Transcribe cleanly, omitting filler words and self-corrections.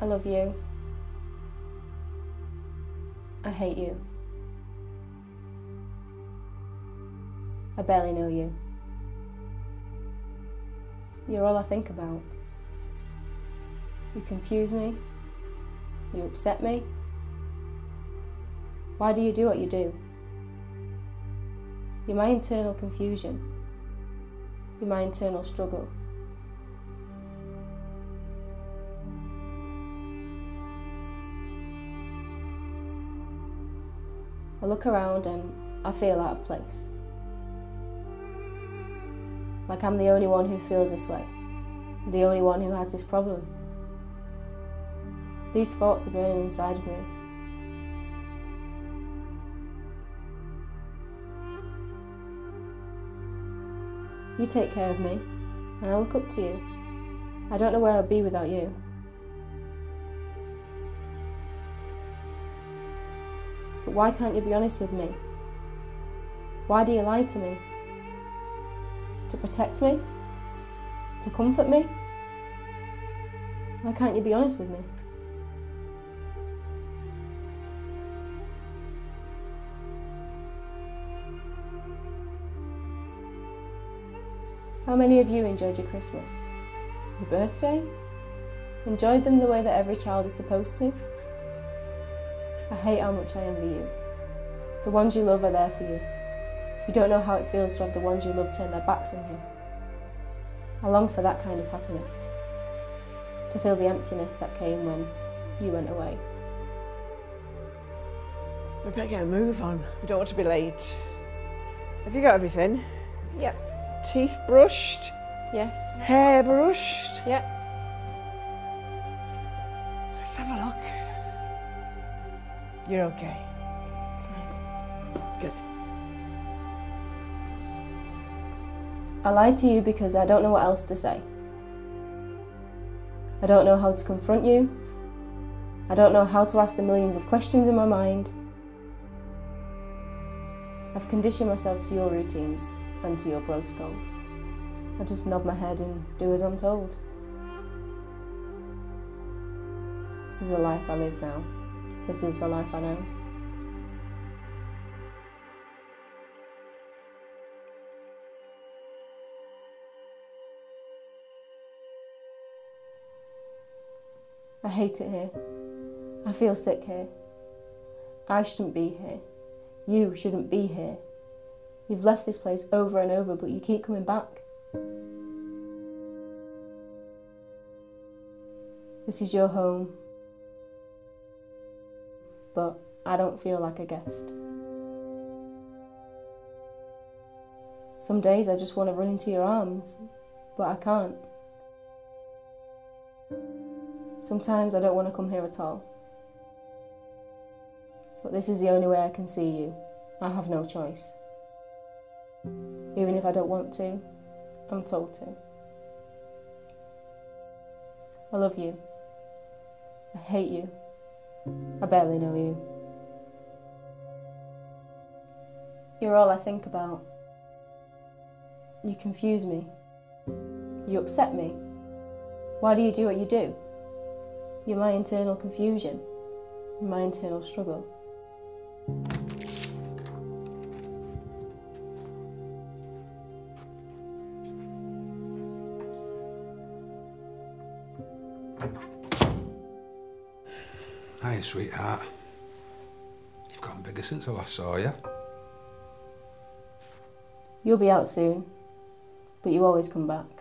I love you. I hate you. I barely know you. You're all I think about. You confuse me. You upset me. Why do you do what you do? You're my internal confusion. You're my internal struggle. I look around and I feel out of place. Like I'm the only one who feels this way. The only one who has this problem. These thoughts are burning inside of me. You take care of me, and I look up to you. I don't know where I'd be without you. But why can't you be honest with me? Why do you lie to me? To protect me? To comfort me? Why can't you be honest with me? How many of you enjoyed your Christmas? Your birthday? Enjoyed them the way that every child is supposed to? I hate how much I envy you. The ones you love are there for you. You don't know how it feels to have the ones you love turn their backs on you. I long for that kind of happiness. To feel the emptiness that came when you went away. We better get a move on. We don't want to be late. Have you got everything? Yep. Teeth brushed? Yes. Hair brushed? Yep. Let's have a look. You're okay? Fine. Good. I lied to you because I don't know what else to say. I don't know how to confront you. I don't know how to ask the millions of questions in my mind. I've conditioned myself to your routines and to your protocols. I just nod my head and do as I'm told. This is the life I live now. This is the life I know. I hate it here. I feel sick here. I shouldn't be here. You shouldn't be here. You've left this place over and over, but you keep coming back. This is your home, but I don't feel like a guest. Some days I just want to run into your arms, but I can't. Sometimes I don't want to come here at all. But this is the only way I can see you. I have no choice. Even if I don't want to, I'm told to. I love you. I hate you. I barely know you. You're all I think about. You confuse me. You upset me. Why do you do what you do? You're my internal confusion. You're my internal struggle. Hi, sweetheart. You've gotten bigger since I last saw you. You'll be out soon, but you always come back.